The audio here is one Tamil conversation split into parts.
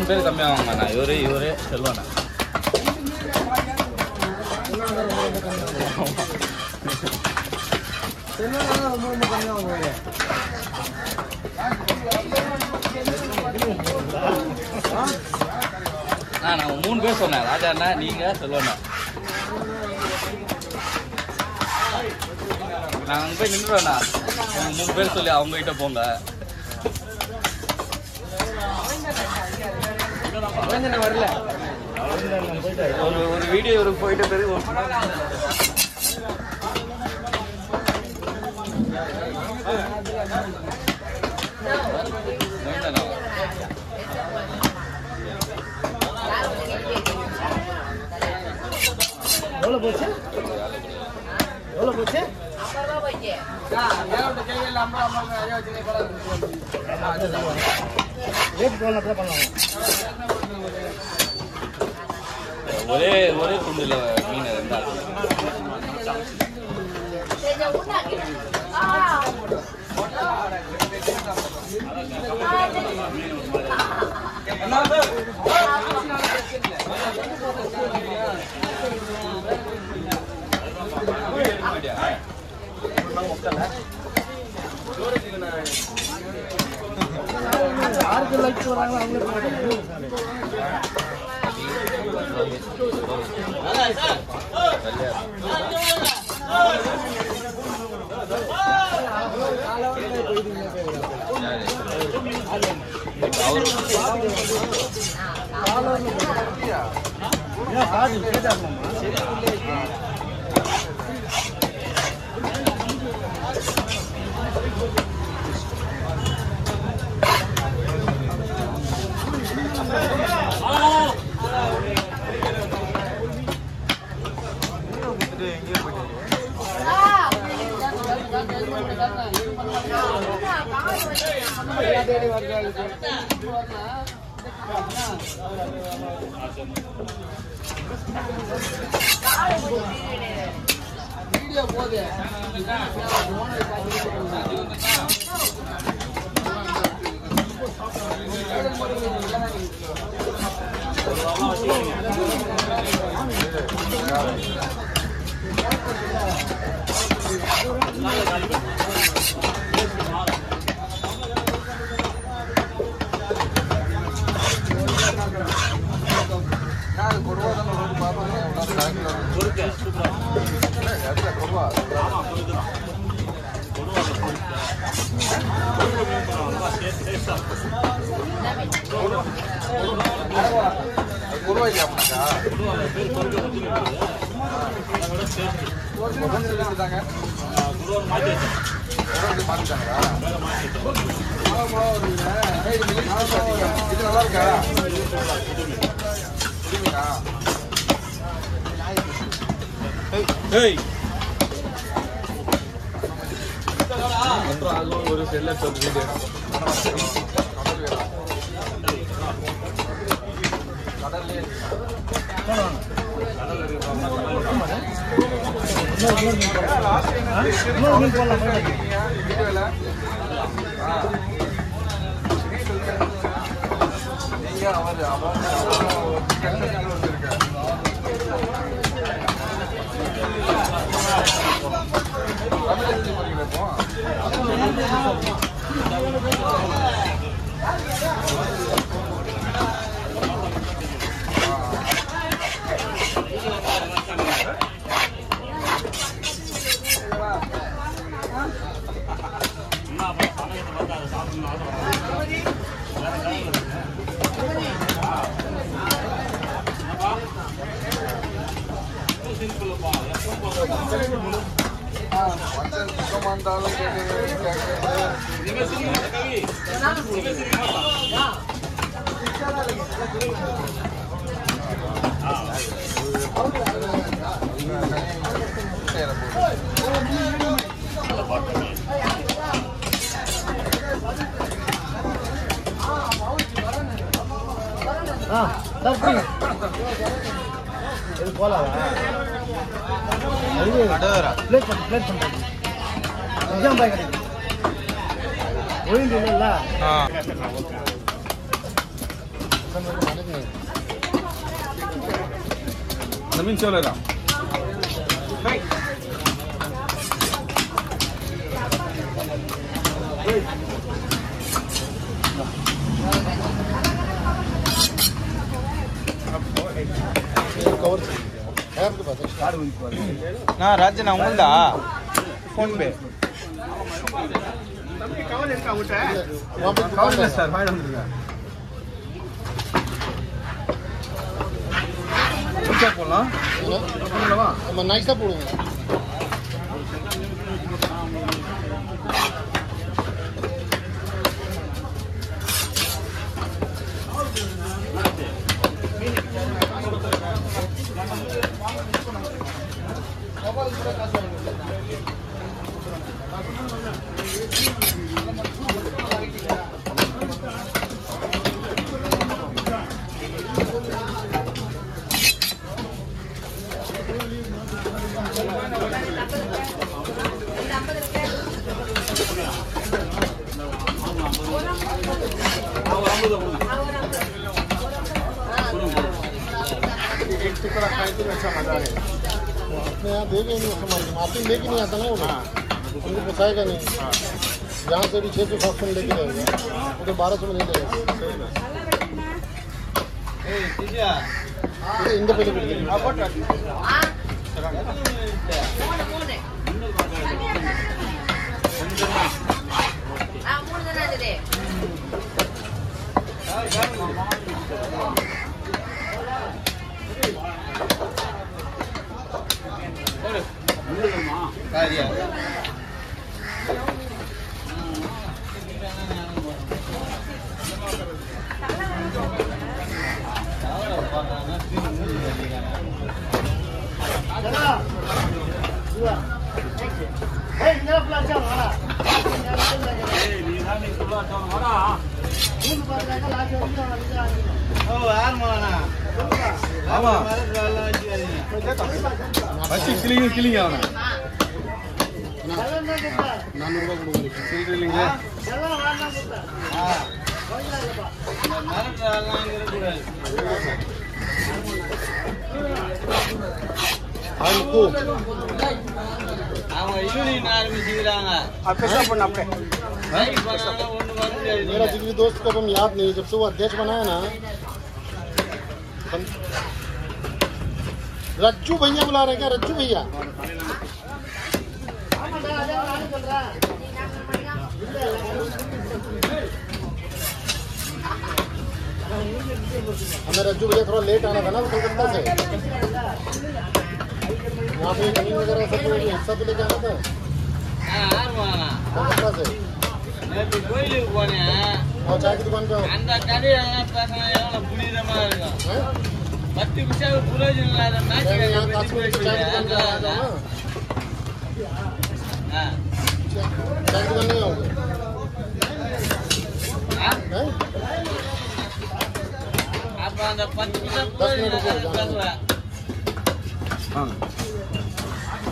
3 பேர் கம்மியாக வாங்கண்ணா. இவரே செல்வாண்ணா. நான் 3 பேர் சொன்னேன். ராஜா அண்ணா, நீங்கள், செல்வாண்ணா. நான் அங்கே போய் நின்றுவேண்ணா. 3 பேர் சொல்லி அவங்ககிட்ட போங்க. வரல ஒரு வீடியோ இவருக்கு போயிட்ட பிறகு எவ்வளோ போச்சு? எவ்வளோ போச்சு? ஒரே துண்டுல மீன் இருந்தால் யாருக்கு லைக் வராங்க அவங்களுக்கு வீடியோ போதே ஒரு செல்ல வீடியோ இது போலாம் பிளேட் பண்ணுறேன் எக்ஸாம் பாய் கிடைக்கும் ஒழுங்கு இல்லைல்ல அந்த மீன் சேவலா நான் ராஜன் உங்கள்தா ஃபோன் பே கவர் சார் வாங்கி வந்துருங்க போடலாம் நம்ம நைஸா போடுவோம் अपने यहाँ देंगे नहीं उसको मार्केट लेके नहीं आता ना वो उनको पोसाएगा नहीं यहाँ से भी 600-700 में लेके जाएगा वो तो 1200 में नहीं जाएगा इनके पहले ஆமா பச்சி கிளிங்க அவன 400 ரூபாய் கொடுங்க சில்லற இல்லைங்க मेरा जिगरी दोस्त को हम याद नहीं जब से वो अध्यक्ष बनाया ना रज्जू भैया बुला रहे क्या रज्जू भैया हमें रज्जू भैया थोड़ा लेट आना था ना कलकत्ता से वहाँ पे जमीन वगैरह सब हिस्सा तो लेके आना था कलकत्ता से और चाय की दुकान पे आओ चाय की दुकान नहीं आओगे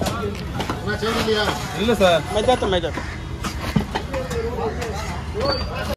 இல்ல சார் मैं जाता